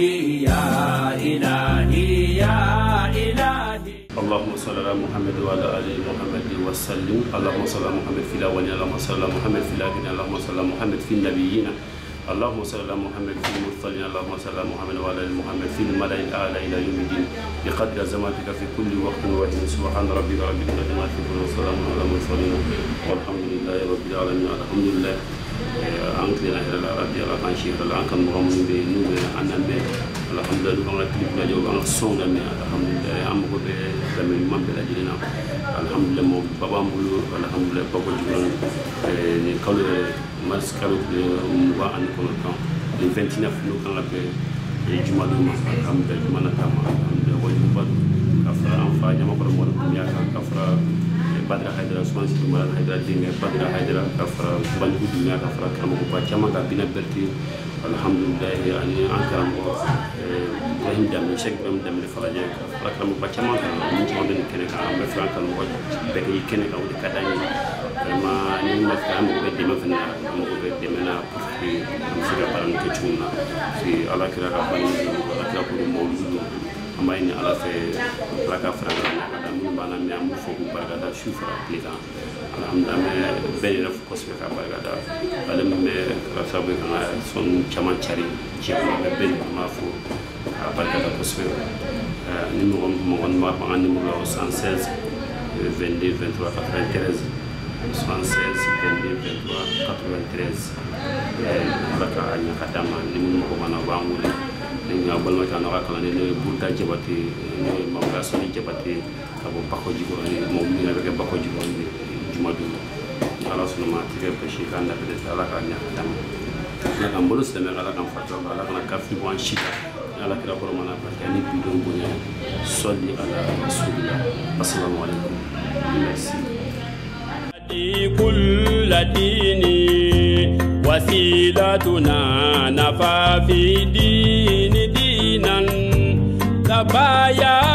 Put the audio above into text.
إلهي يا إلهي يا إلهي. اللهم صل على محمد وعلى آل محمد وسلم. اللهم صل على محمد في الأولين، اللهم صل على محمد في الآخرين، اللهم صل على محمد في النبيين، اللهم صل على محمد في المرسلين، اللهم صل على محمد وعلى آل محمد في الملأ الأعلى إلى يوم الدين بقدر زمانك في كل وقت وحين. سبحان ربك رب العزة عما يصفون وسلام على المرسلين والحمد لله رب العالمين. الحمد لله. أنت لنا إلى الأرض على كان شيء على كان مغمون بنور أنام الحمد لله. أنا كلي بلا جو أنا صون لنا الحمد لله. أم كوب لمن ما بلا جلنا الحمد لله. مو بابا مولو الحمد لله. بابا جبران نقول مارس كارو موا أن كنا كان الفنتينا فلو كان لبى الجمعة دوما الحمد لله. ما نكمل الحمد لله. وجبات كفر أنفا جمع كل مرة دنيا كفر بدر هيدرا سمان سيدنا هيدرا دينه بدر هيدرا كفر بنجود دنيا كفر كلام كوبا كما كابينا برتي الحمد لله. يعني أنكرم وهم دم شك دم الفرجة كفر كلام كوبا كما من جمال كنا كلام بفران كلام كوبا بقي كنا كلام دكتاني ما نيم كلام كوبا دم فينا كلام كوبا دمنا في مسيرة بارن كتشونا في الله كلا كابان الله كلا كوبا مولود أما إني على في بلاك أفراد من بنا ميامو فوق برغدا شوفر بليغا الحمد لله بني رف كوسبك برغدا على من رسابك أنا سون كمان شاري جيبنا بني ما فوق برغدا كوسبك نمو ما بعند نمو 116 22 23 93 116 22 23 93 لك أن يقدم نمو ما بعمل nga balma tan rakala ne bunta jabati ne mawla soni jabati abo bako jigo ni mo ni na be bako jigo ni jumadu ala sunu ma tire be shi kan da be ala ka nya tam na kan bolus de ala kan fatwa ala kan ka fi wan shi ala kira ko mana ba ni bi don bonya salli ala rasulillah. Assalamu alaikum. Merci. كل ديني وسيلتنا نفى في دين دينا تبايا